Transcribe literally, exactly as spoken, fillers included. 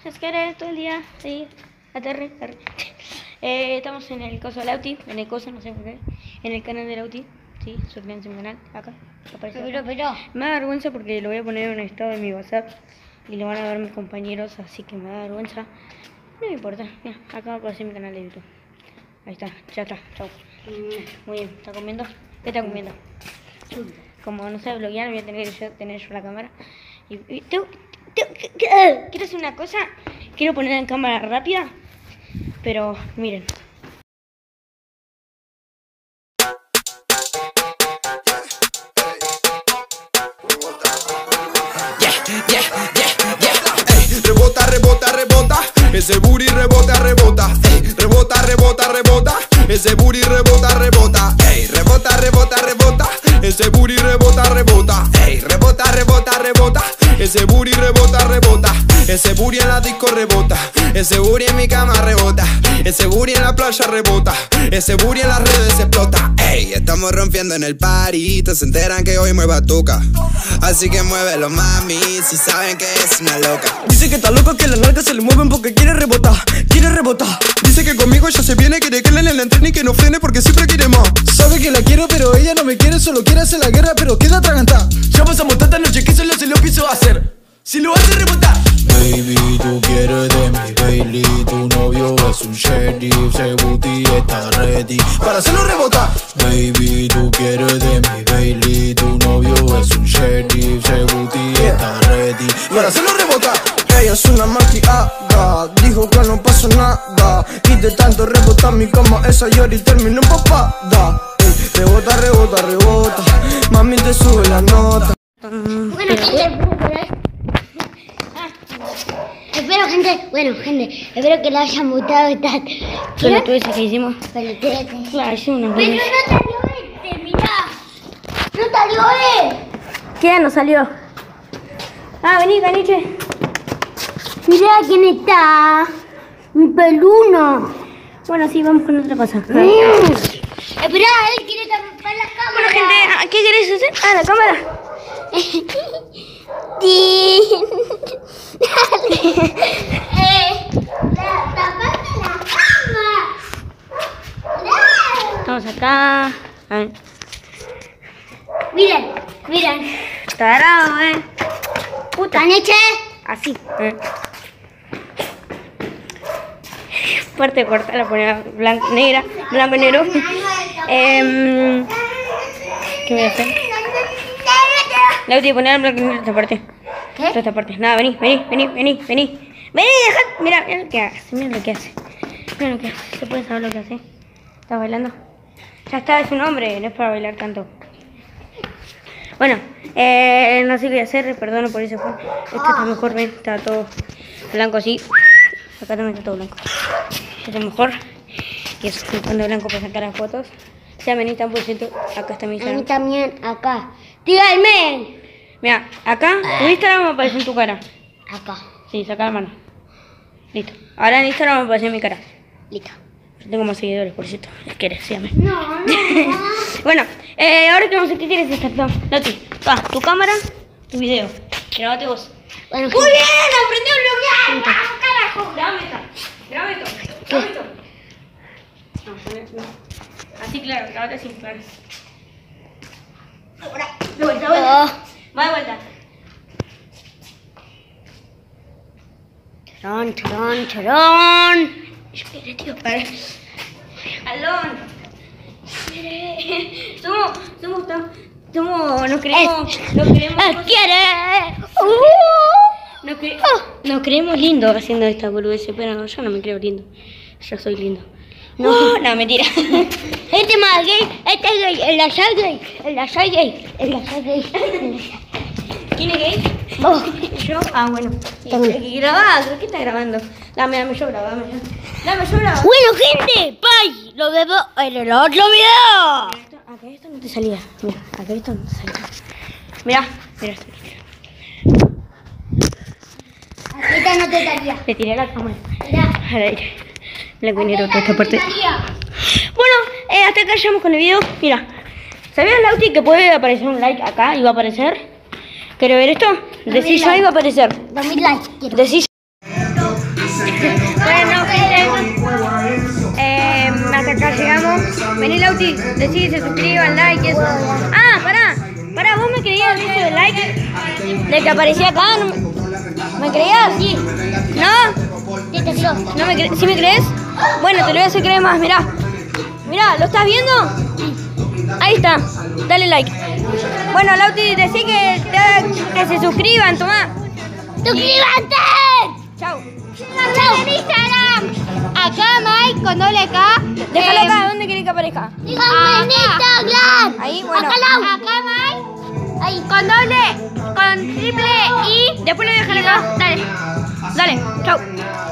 Es que era todo el día, sí, aterre, aterre. Eh, estamos en el coso de Lauti, en el coso, no sé por qué, en el canal de Lauti, sí, suscríbanse a mi canal, acá, aparece acá. Pero, pero. Me da vergüenza porque lo voy a poner en un estado de mi WhatsApp y lo van a ver mis compañeros, así que me da vergüenza. No me importa, mira, acá aparece mi canal de YouTube. Ahí está, ya está, chau. Muy bien, ¿está comiendo? ¿Qué está comiendo? Como no sé bloguear, voy a tener que yo, tener yo la cámara. Y, y tengo, tengo, quiero hacer una cosa, quiero poner en cámara rápida, pero miren. Yeah, yeah, yeah, yeah. Ey, rebota, rebota, rebota. Ese booty rebota, rebota. Ey, rebota, rebota, rebota. Ese booty rebota, rebota. Ey, rebota, rebota, rebota. Ese booty rebota, rebota. Ey, rebota, rebota, rebota. Ese booty rebota, rebota. Ese booty en la disco rebota. Ese booty en mi cama rebota. Ese booty en la playa rebota. Ese booty en las redes explota. Ey, estamos rompiendo en el party. Se enteran que hoy mueva tuca. Así que muévelo, mami, si saben que es una loca. Dice que está loca, que las nalgas se le mueven porque quiere rebotar, quiere rebotar. Dice que conmigo ella se viene, quiere que le la entrene y que no frene porque siempre quiere más. Sabe que la quiero pero ella no me quiere, solo quiere hacer la guerra pero queda atragantada. Ya pasamos tanta noche que solo se lo pienso hacer. Si lo hace rebotar. Baby, tú quieres de mi Bailey. Tu novio es un sheriff. Ese booty está ready Para hacerlo rebotar. Baby, tú quieres de mi Bailey. Tu novio es un sheriff. Ese booty está ready Para hacerlo rebotar. Ella es una maquiaga. Dijo que no pasó nada. Y de tanto rebotar mi cama esa llora y terminó empapada. Ey, rebota, rebota, rebota. Mami te sube la nota. Bueno, gente, espero, gente, bueno, gente, espero que les haya gustado esta. Solo tú dices que hicimos. Pelotudeces. Claro, hicimos una Pero cosa. no salió este, mirá. No salió él. ¿Qué? ¿No salió? Ah, vení, caniche. Mirá quién está. Un peluno. Bueno, sí, vamos con otra cosa. Mm. Esperá, él quiere tapar la cámara. Bueno, gente, ¿qué querés hacer? Ah, la cámara. Sí. eh, tapaste la cámara. Estamos acá. A ver. Miren, miren. Tarado, eh. Puta. Caniche. Así. Eh. Parte corta, la ponía blanco, negra, blanco y negro. eh, ¿Qué voy a hacer? La voy a poner blanco y negro esta parte. ¿Qué? Esta parte. Nada, vení, vení, vení, vení, vení. Vení, dejad. Mira, mira lo que hace, mira lo que hace. Mira lo que hace. ¿Se puede saber lo que hace? ¿Estás bailando? Ya está, es un hombre, no es para bailar tanto. Bueno, eh, no sé qué voy a hacer, perdono por eso. Este está mejor, ven, está todo blanco así. Acá también está todo blanco. Este es mejor. Y eso, cuando blanco para sacar las fotos. Ya vení, tan por ciento. Acá está mi A mí Instagram. también, acá. Díganme. Mira, acá tu Instagram me aparece en tu cara. Acá. Sí, saca la mano. Listo. Ahora en Instagram me aparece en mi cara. Listo. Yo tengo más seguidores, por cierto. Es que eres, sígame. No, no. Bueno, eh, ahora que vamos a hacer, ¿qué quieres hacer? Lati, va, tu cámara, tu video. Grabate vos. Bueno, Muy bien, aprendí a bloquear. ¡Vamos, carajo! Grabame esta. Grabame esto. Grabame esto. No, no, no. Así, claro, grabate así, claro. De vuelta, de vuelta. Va de vuelta. Chorón, chorón, chorón. Espere, tío, para. Alón. Espere. Somos, somos tan, somos, nos creemos, nos creemos. ¡Quiere! Nos, cre nos creemos lindos haciendo esta boludez, pero yo no me creo lindo. Yo soy lindo. No, no, mentira. Este más gay, este es gay, el de allá es gay, el de allá es gay, el de allá es gay. ¿Quién es gay? Vos. Yo, ah, bueno. Y grabá, ¿qué estás grabando? Dame, dame yo grabo, dame yo. Dame yo grabo. Bueno, gente, bye. Lo vemos en el otro video. Esto, acá esto no te salía. Mira, acá esto no te salía. Mira, mira esto. Aquí no te daría. Le tiré la cámara. Mirá. Al aire. Blanco y negro toda esta No te parte. daría. Bueno, eh, hasta acá llegamos con el video. Mira, ¿sabías, Lauti, que puede aparecer un like acá y va a aparecer? ¿Querés ver esto? Decís yo y va a aparecer. dos mil likes quiero. Decís. Vení, Lauti, decí que se suscriban, like y eso. Ah, pará. Pará, ¿vos me creías eso de like? ¿De que aparecía acá? ¿No me, ¿me creías? Sí. ¿No? Sí, te creo. ¿No me cre- ¿Sí me crees? Bueno, te lo voy a hacer creer más, mirá. Mirá, ¿lo estás viendo? Ahí está. Dale like. Bueno, Lauti, decí que, te- que se suscriban, tomá. ¡Suscríbete! Chau. ¡Chao! En Instagram. Acá Mike con doble K. Déjalo Eh, acá, ¿dónde querés que aparezca? Dígame en Instagram. Ahí, bueno. Acá, Lau. Acá Mike. Ahí. Con doble, con triple I. Después lo voy a dejar acá. Dale. Dale, chau.